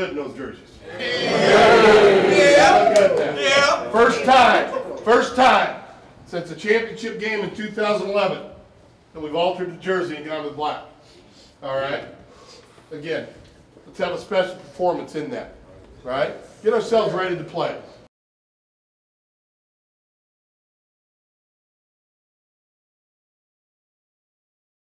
good in those jerseys. Yeah. First time since the championship game in 2011 that we've altered the jersey and gone with black. All right. Again, let's have a special performance in that. Right? Get ourselves ready to play.